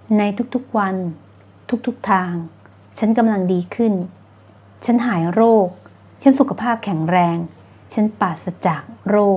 ในทุกๆวันทุกๆทางฉันกำลังดีขึ้นฉันหายโรคฉันสุขภาพแข็งแรงฉันปราศจากโรค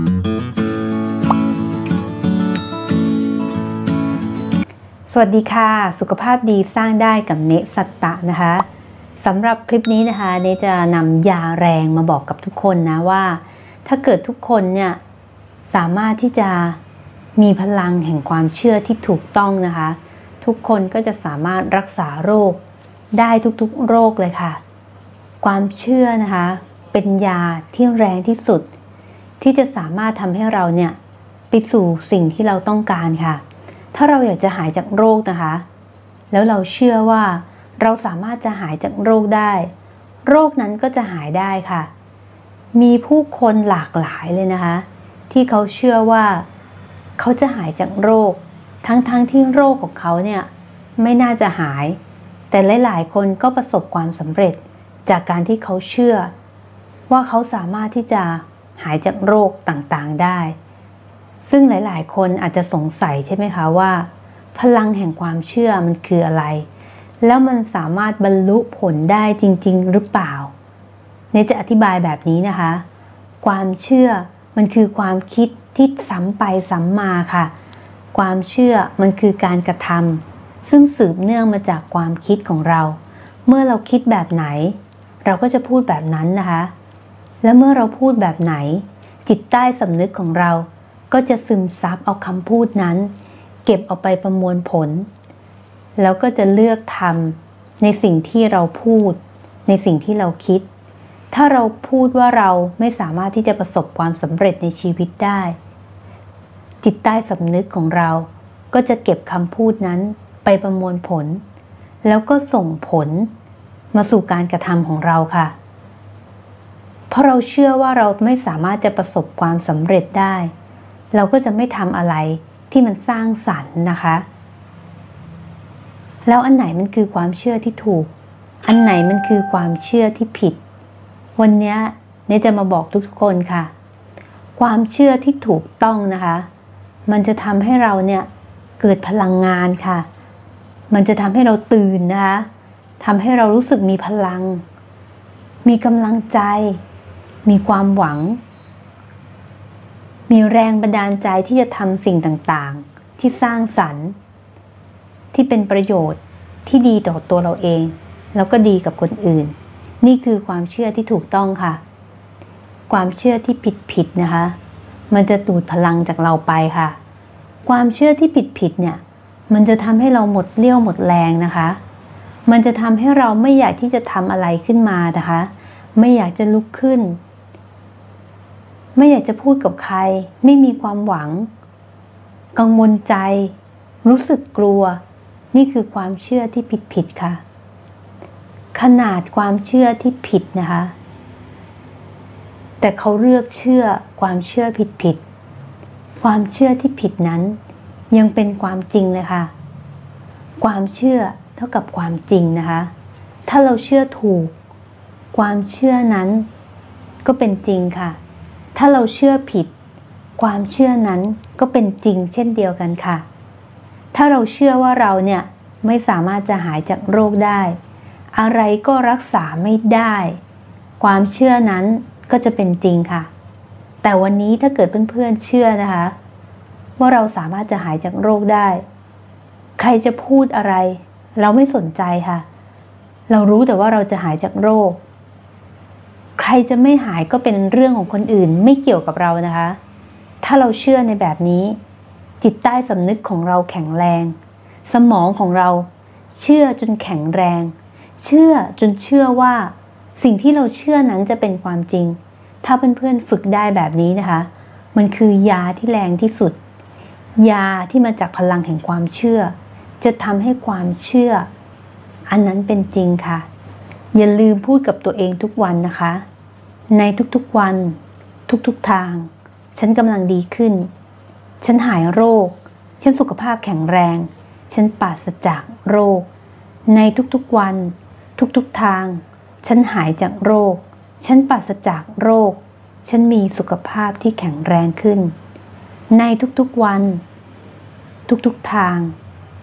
สวัสดีค่ะสุขภาพดีสร้างได้กับเนสัตตะนะคะสำหรับคลิปนี้นะคะเนจะนำยาแรงมาบอกกับทุกคนนะว่าถ้าเกิดทุกคนเนี่ยสามารถที่จะมีพลังแห่งความเชื่อที่ถูกต้องนะคะทุกคนก็จะสามารถรักษาโรคได้ทุกๆโรคเลยค่ะความเชื่อนะคะเป็นยาที่แรงที่สุดที่จะสามารถทำให้เราเนี่ยไปสู่สิ่งที่เราต้องการค่ะถ้าเราอยากจะหายจากโรคนะคะแล้วเราเชื่อว่าเราสามารถจะหายจากโรคได้โรคนั้นก็จะหายได้ค่ะมีผู้คนหลากหลายเลยนะคะที่เขาเชื่อว่าเขาจะหายจากโรคทั้งที่โรคของเขาเนี่ยไม่น่าจะหายแต่หลายๆคนก็ประสบความสำเร็จจากการที่เขาเชื่อว่าเขาสามารถที่จะหายจากโรคต่างๆได้ซึ่งหลายๆคนอาจจะสงสัยใช่ไหมคะว่าพลังแห่งความเชื่อมันคืออะไรแล้วมันสามารถบรรลุผลได้จริงๆหรือเปล่าเนจะอธิบายแบบนี้นะคะความเชื่อมันคือความคิดที่ซ้ำไปซ้ำมาค่ะความเชื่อมันคือการกระทำซึ่งสืบเนื่องมาจากความคิดของเราเมื่อเราคิดแบบไหนเราก็จะพูดแบบนั้นนะคะและเมื่อเราพูดแบบไหนจิตใต้สำนึกของเราก็จะซึมซับเอาคำพูดนั้นเก็บเอาไปประมวลผลแล้วก็จะเลือกทำในสิ่งที่เราพูดในสิ่งที่เราคิดถ้าเราพูดว่าเราไม่สามารถที่จะประสบความสำเร็จในชีวิตได้จิตใต้สำนึกของเราก็จะเก็บคำพูดนั้นไปประมวลผลแล้วก็ส่งผลมาสู่การกระทำของเราค่ะเพราะเราเชื่อว่าเราไม่สามารถจะประสบความสำเร็จได้เราก็จะไม่ทำอะไรที่มันสร้างสรรค์นะคะแล้วอันไหนมันคือความเชื่อที่ถูกอันไหนมันคือความเชื่อที่ผิดวันนี้เนี่ยจะมาบอกทุกคนค่ะความเชื่อที่ถูกต้องนะคะมันจะทำให้เราเนี่ยเกิดพลังงานค่ะมันจะทำให้เราตื่นนะคะทำให้เรารู้สึกมีพลังมีกำลังใจมีความหวังมีแรงบันดาลใจที่จะทำสิ่งต่างๆที่สร้างสรรค์ที่เป็นประโยชน์ที่ดีต่อตัวเราเองแล้วก็ดีกับคนอื่นนี่คือความเชื่อที่ถูกต้องค่ะความเชื่อที่ผิดนะคะมันจะดูดพลังจากเราไปค่ะความเชื่อที่ผิดเนี่ยมันจะทำให้เราหมดเรี่ยวหมดแรงนะคะมันจะทำให้เราไม่อยากที่จะทำอะไรขึ้นมานะคะไม่อยากจะลุกขึ้นไม่อยากจะพูดกับใครไม่มีความหวังกังวลใจรู้สึกกลัวนี่คือความเชื่อที่ผิดค่ะขนาดความเชื่อที่ผิดนะคะแต่เขาเลือกเชื่อความเชื่อผิดความเชื่อที่ผิดนั้นยังเป็นความจริงเลยค่ะความเชื่อเท่ากับความจริงนะคะถ้าเราเชื่อถูกความเชื่อนั้นก็เป็นจริงค่ะถ้าเราเชื่อผิดความเชื่อนั้นก็เป็นจริงเช่นเดียวกันค่ะถ้าเราเชื่อว่าเราเนี่ยไม่สามารถจะหายจากโรคได้อะไรก็รักษาไม่ได้ความเชื่อนั้นก็จะเป็นจริงค่ะแต่วันนี้ถ้าเกิดเพื่อนๆเชื่อนะคะว่าเราสามารถจะหายจากโรคได้ใครจะพูดอะไรเราไม่สนใจค่ะเรารู้แต่ว่าเราจะหายจากโรคใครจะไม่หายก็เป็นเรื่องของคนอื่นไม่เกี่ยวกับเรานะคะถ้าเราเชื่อในแบบนี้จิตใต้สำนึกของเราแข็งแรงสมองของเราเชื่อจนแข็งแรงเชื่อจนเชื่อว่าสิ่งที่เราเชื่อนั้นจะเป็นความจริงถ้าเพื่อนๆฝึกได้แบบนี้นะคะมันคือยาที่แรงที่สุดยาที่มาจากพลังแห่งความเชื่อจะทำให้ความเชื่ออันนั้นเป็นจริงค่ะอย่าลืมพูดกับตัวเองทุกวันนะคะในทุกๆวันทุกๆทางฉันกำลังดีขึ้นฉันหายโรคฉันสุขภาพแข็งแรงฉันปราศจากโรคในทุกๆวันทุกๆทางฉันหายจากโรคฉันปราศจากโรคฉันมีสุขภาพที่แข็งแรงขึ้นในทุกๆวันทุกๆทาง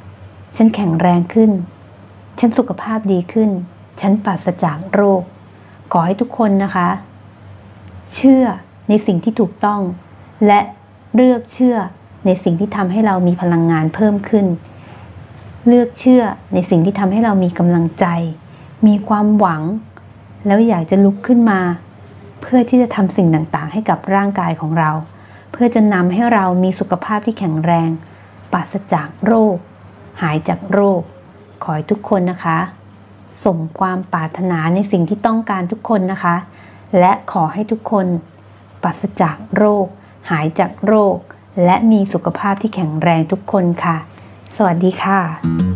ฉันแข็งแรงขึ้นฉันสุขภาพดีขึ้นฉันปราศจากโรคขอให้ทุกคนนะคะเชื่อในสิ่งที่ถูกต้องและเลือกเชื่อในสิ่งที่ทำให้เรามีพลังงานเพิ่มขึ้นเลือกเชื่อในสิ่งที่ทำให้เรามีกำลังใจมีความหวังแล้วอยากจะลุกขึ้นมาเพื่อที่จะทำสิ่งต่างๆให้กับร่างกายของเราเพื่อจะนำให้เรามีสุขภาพที่แข็งแรงปราศจากโรคหายจากโรคขอให้ทุกคนนะคะสมความปรารถนาในสิ่งที่ต้องการทุกคนนะคะและขอให้ทุกคนปราศจากโรคหายจากโรคและมีสุขภาพที่แข็งแรงทุกคนค่ะสวัสดีค่ะ